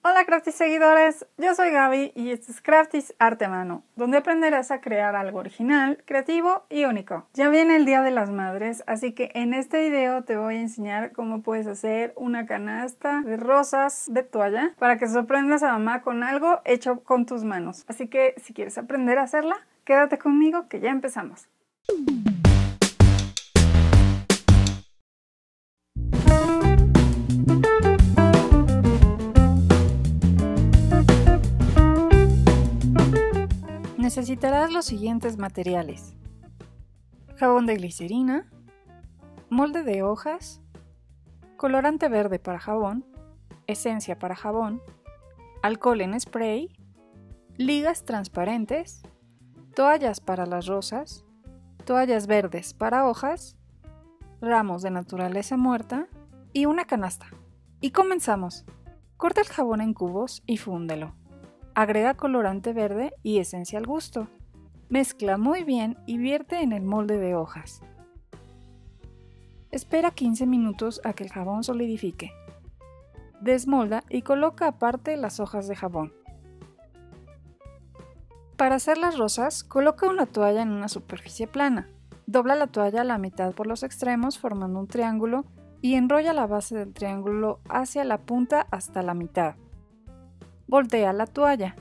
Hola Crafty seguidores, yo soy Gaby y este es Crafty's Arte a Mano, donde aprenderás a crear algo original, creativo y único. Ya viene el Día de las Madres, así que en este video te voy a enseñar cómo puedes hacer una canasta de rosas de toalla para que sorprendas a mamá con algo hecho con tus manos. Así que si quieres aprender a hacerla, quédate conmigo que ya empezamos. Necesitarás los siguientes materiales: jabón de glicerina, molde de hojas, colorante verde para jabón, esencia para jabón, alcohol en spray, ligas transparentes, toallas para las rosas, toallas verdes para hojas, ramos de naturaleza muerta y una canasta. Y comenzamos. Corta el jabón en cubos y fúndelo. Agrega colorante verde y esencia al gusto. Mezcla muy bien y vierte en el molde de hojas. Espera 15 minutos a que el jabón solidifique. Desmolda y coloca aparte las hojas de jabón. Para hacer las rosas, coloca una toalla en una superficie plana. Dobla la toalla a la mitad por los extremos formando un triángulo y enrolla la base del triángulo hacia la punta hasta la mitad. Voltea la toalla.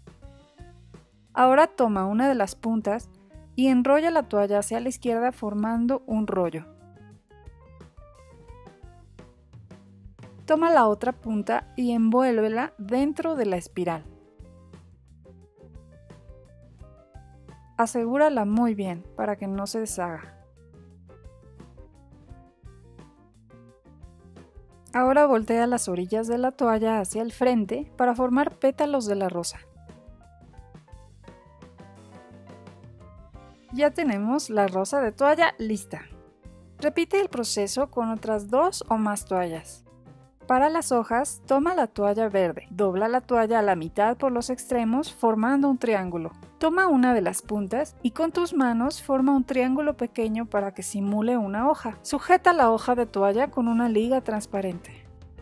Ahora toma una de las puntas y enrolla la toalla hacia la izquierda formando un rollo. Toma la otra punta y envuélvela dentro de la espiral. Asegúrala muy bien para que no se deshaga. Ahora voltea las orillas de la toalla hacia el frente para formar pétalos de la rosa. Ya tenemos la rosa de toalla lista. Repite el proceso con otras 2 o más toallas. Para las hojas, toma la toalla verde, dobla la toalla a la mitad por los extremos formando un triángulo. Toma una de las puntas y con tus manos forma un triángulo pequeño para que simule una hoja. Sujeta la hoja de toalla con una liga transparente.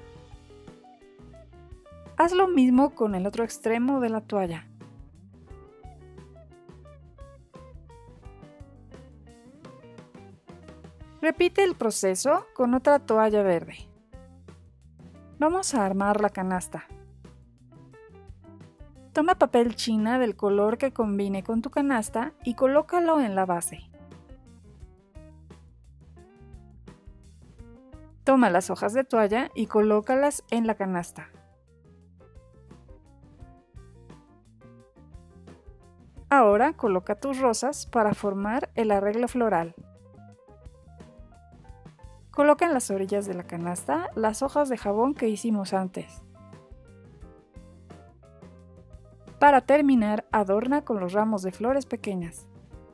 Haz lo mismo con el otro extremo de la toalla. Repite el proceso con otra toalla verde. Vamos a armar la canasta. Toma papel china del color que combine con tu canasta y colócalo en la base. Toma las hojas de toalla y colócalas en la canasta. Ahora coloca tus rosas para formar el arreglo floral. Coloca en las orillas de la canasta las hojas de jabón que hicimos antes. Para terminar, adorna con los ramos de flores pequeñas.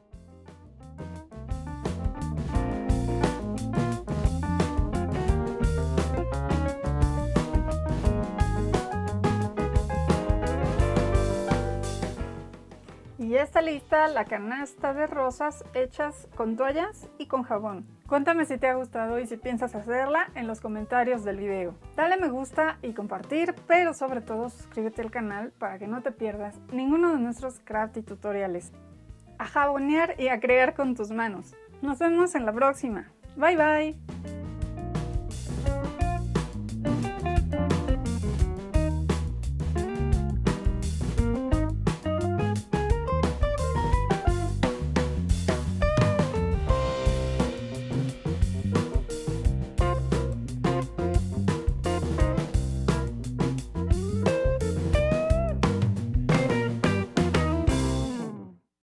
Y ya está lista la canasta de rosas hechas con toallas y con jabón. Cuéntame si te ha gustado y si piensas hacerla en los comentarios del video. Dale me gusta y compartir, pero sobre todo suscríbete al canal para que no te pierdas ninguno de nuestros crafty tutoriales. A jabonear y a crear con tus manos. Nos vemos en la próxima. Bye bye.